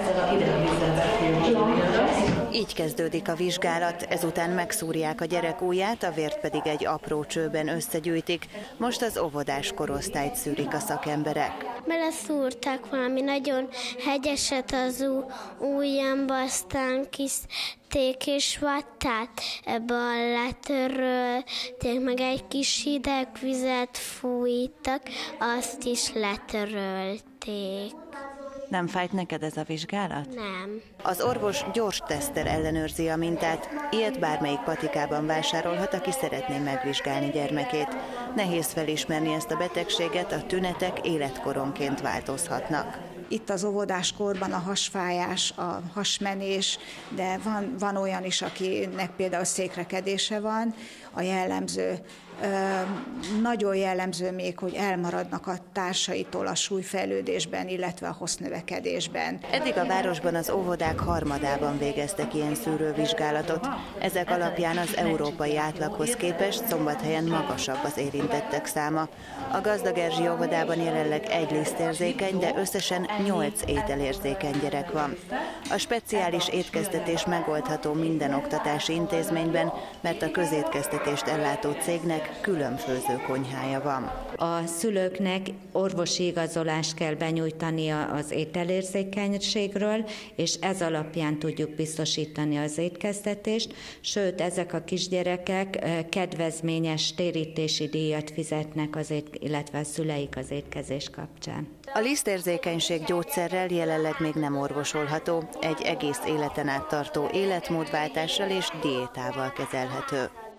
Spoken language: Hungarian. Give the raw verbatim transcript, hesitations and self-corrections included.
Így kezdődik a vizsgálat, ezután megszúrják a gyerek ujját, a vért pedig egy apró csőben összegyűjtik. Most az óvodás korosztályt szűrik a szakemberek. Beleszúrták valami nagyon hegyeset az ujjamba, aztán kiszték és vattát ebből letörölték, meg egy kis hideg vizet fújtak, azt is letörölték. Nem fájt neked ez a vizsgálat? Nem. Az orvos gyors teszttel ellenőrzi a mintát, ilyet bármelyik patikában vásárolhat, aki szeretné megvizsgálni gyermekét. Nehéz felismerni ezt a betegséget, a tünetek életkoronként változhatnak. Itt az óvodáskorban a hasfájás, a hasmenés, de van, van olyan is, akinek például székrekedése van, a jellemző. Nagyon jellemző még, hogy elmaradnak a társaitól a súlyfejlődésben, illetve a hossznövekedésben. Eddig a városban az óvodák harmadában végeztek ilyen szűrővizsgálatot. Ezek alapján az európai átlaghoz képest Szombathelyen magasabb az érintettek száma. A Gazdag Erzsi óvodában jelenleg egy lisztérzékeny, de összesen nyolc ételérzékeny gyerek van. A speciális étkeztetés megoldható minden oktatási intézményben, mert a közétkeztetést ellátó cégnek külön főzőkonyhája van. A szülőknek orvosi igazolást kell benyújtania az ételérzékenységről, és ez alapján tudjuk biztosítani az étkeztetést, sőt, ezek a kisgyerekek kedvezményes térítési díjat fizetnek, az ét, illetve a szüleik az étkezés kapcsán. A lisztérzékenység gyógyszerrel jelenleg még nem orvosolható, egy egész életen át tartó életmódváltással és diétával kezelhető.